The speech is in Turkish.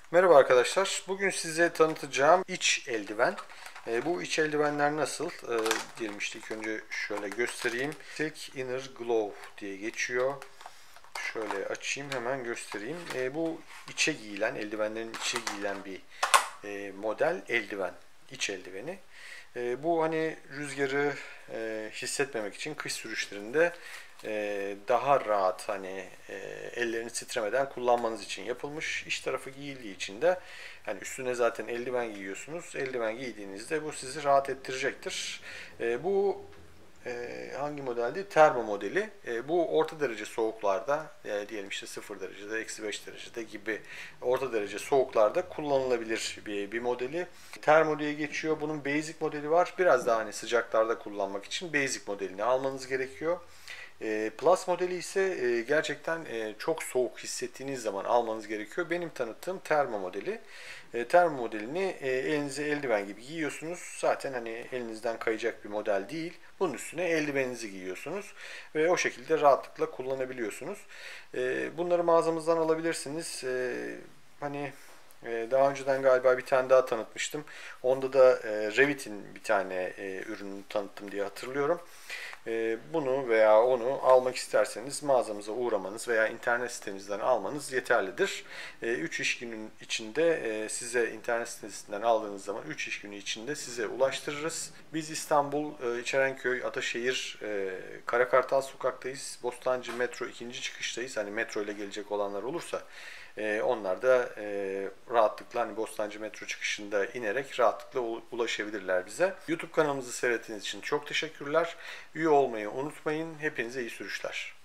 Merhaba arkadaşlar. Bugün size tanıtacağım iç eldiven. Bu iç eldivenler nasıl? Diyelim işte ilk önce şöyle göstereyim. Silk Inner Glove diye geçiyor. Şöyle açayım hemen göstereyim. Bu içe giyilen, eldivenlerin içe giyilen bir model eldiven. İç eldiveni. Bu hani rüzgarı hissetmemek için kış sürüşlerinde daha rahat hani ellerini titremeden kullanmanız için yapılmış. İç tarafı giyildiği için de hani üstüne zaten eldiven giyiyorsunuz. Eldiven giydiğinizde bu sizi rahat ettirecektir. Bu hangi modeldi? Termo modeli. Bu orta derece soğuklarda diyelim işte 0 derecede, eksi 5 derecede gibi orta derece soğuklarda kullanılabilir bir modeli. Termo diye geçiyor. Bunun basic modeli var. Biraz daha hani sıcaklarda kullanmak için basic modelini almanız gerekiyor. Plus modeli ise gerçekten çok soğuk hissettiğiniz zaman almanız gerekiyor. Benim tanıttığım termo modeli. Termo modelini elinize eldiven gibi giyiyorsunuz. Zaten hani elinizden kayacak bir model değil. Bunun üstüne eldiveninizi giyiyorsunuz ve o şekilde rahatlıkla kullanabiliyorsunuz. Bunları mağazamızdan alabilirsiniz. Hani daha önceden galiba bir tane daha tanıtmıştım. Onda da Revit'in bir tane ürününü tanıttım diye hatırlıyorum. Bunu veya onu almak isterseniz mağazamıza uğramanız veya internet sitemizden almanız yeterlidir. 3 iş günün içinde size internet sitesinden aldığınız zaman 3 iş günü içinde size ulaştırırız. Biz İstanbul, İçerenköy, Ataşehir, Karakartal sokaktayız. Bostancı metro 2. çıkıştayız. Hani metro ile gelecek olanlar olursa onlar da rahatlıkla hani Bostancı metro çıkışında inerek rahatlıkla ulaşabilirler bize. YouTube kanalımızı seyrettiğiniz için çok teşekkürler. Üye olmayı unutmayın. Hepinize iyi sürüşler.